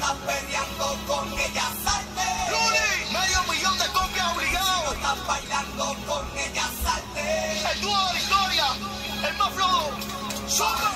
estás peleando con ella, salte. Luli, $500,000 de copias obligado. Si no estás bailando con ella, salte. El dúo de la historia, el más flojo. ¡Soca!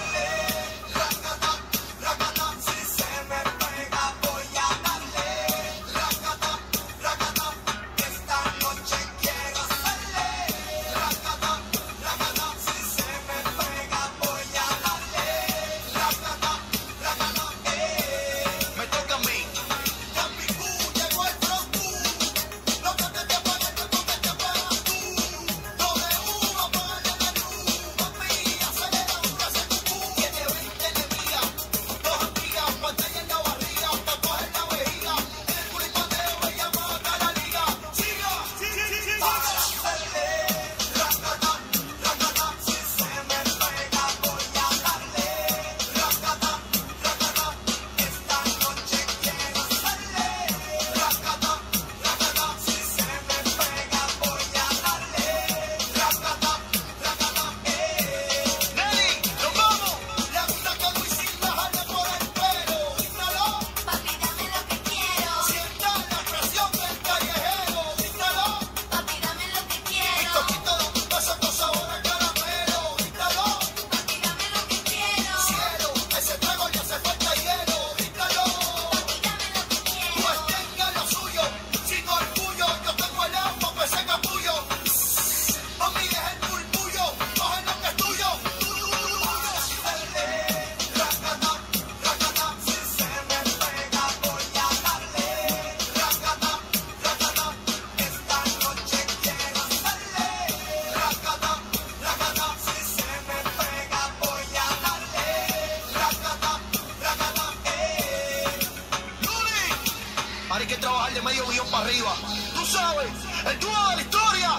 Hay que trabajar de $500,000 para arriba. Tú sabes, el dúo de la historia.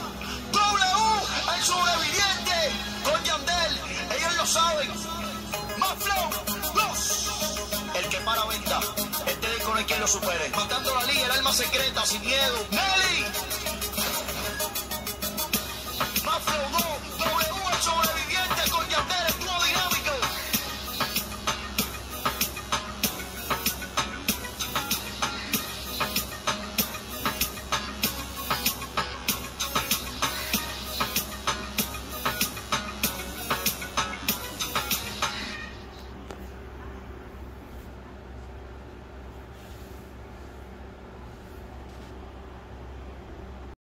W, el sobreviviente, con Yandel. Ellos lo saben. Más flow, los. El que para venta. Este disco no hay quien lo supere. Matando la liga, el alma secreta, sin miedo. Nelly.